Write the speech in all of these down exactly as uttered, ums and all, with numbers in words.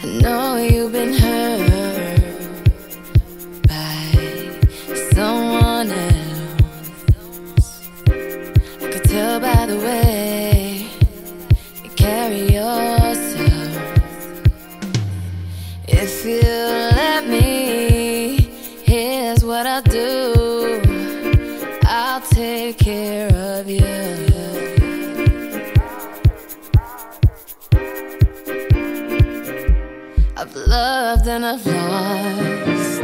know you've been hurt by someone else. I could tell by the way you carry yourself. If you let me, here's what I'll do. I'll take care of you. I've loved and I've lost.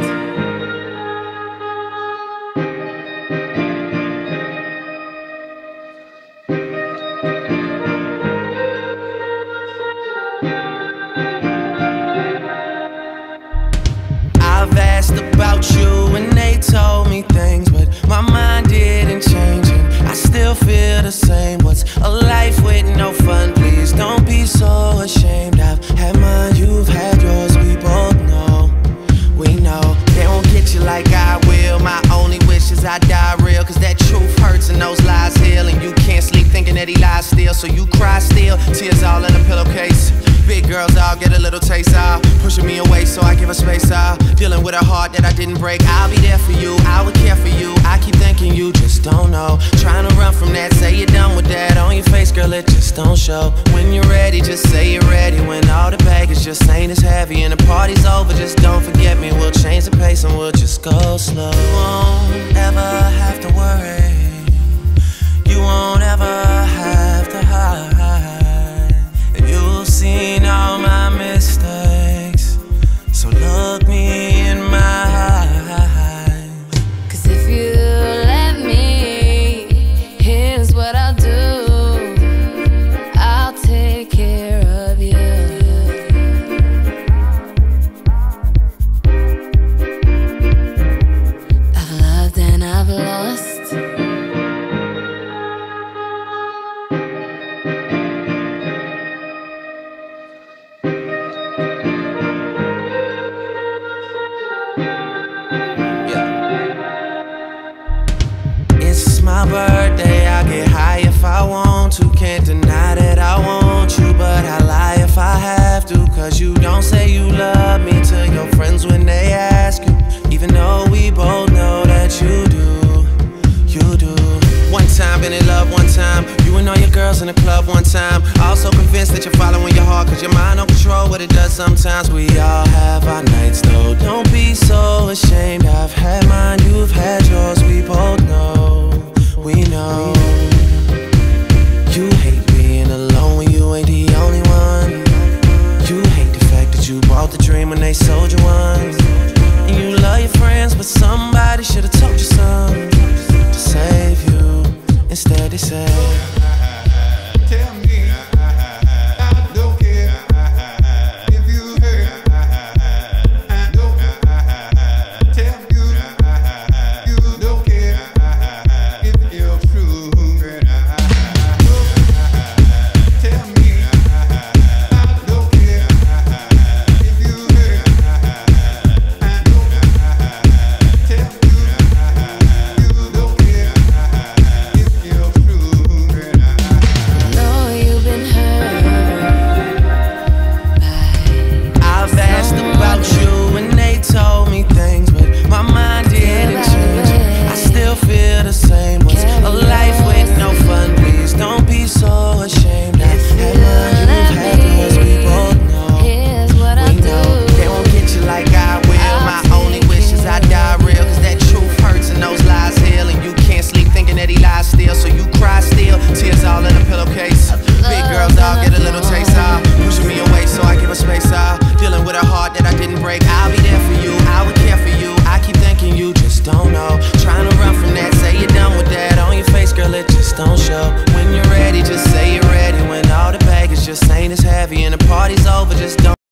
I've asked about you and they told me things, but my mind didn't change and I still feel the same. What's a life with no fun? Please don't be so ashamed. I've had mine, you've had yours, we both know. We know they won't get you like I will. My only wish is I die real, cause that truth hurts and those lies heal. And you can't sleep thinking that he lies still, so you cry still, tears all in a pillowcase. Big girls all get a little taste, ah, pushing me away so I give her space, ah, dealing with a heart that I didn't break. I'll be there for you, I would care for you. I keep thinking you just don't know. Trying to run from that, say you're done with that. On your face, girl, it just don't show. When you're ready, just say you're ready. When all the baggage just ain't as heavy and the party's over, just don't forget me. We'll change the pace and we'll just go slow. You won't ever have to worry. You won't ever have to hide. You've seen all my mistakes, so look me in my eyes. Cause if you let me, here's what I'll do. I'll take care of you. I've loved and I've lost. It's my birthday, I get high if I want to. Can't deny that I want you, but I lie if I have to. Cause you don't say you love me to your friends when they ask you, even though we both know that you do, you do. One time, been in love one time, you and all your girls in the club one time. Also convinced that you're following your heart, cause your mind don't control what it does sometimes. We all have our nights though, don't be so ashamed. I've had mine, you've had yours, we both know, we know. You hate being alone when you ain't the only one. You hate the fact that you bought the dream when they sold you one. And you love your friends, but somebody should've told you something to save you. Instead they say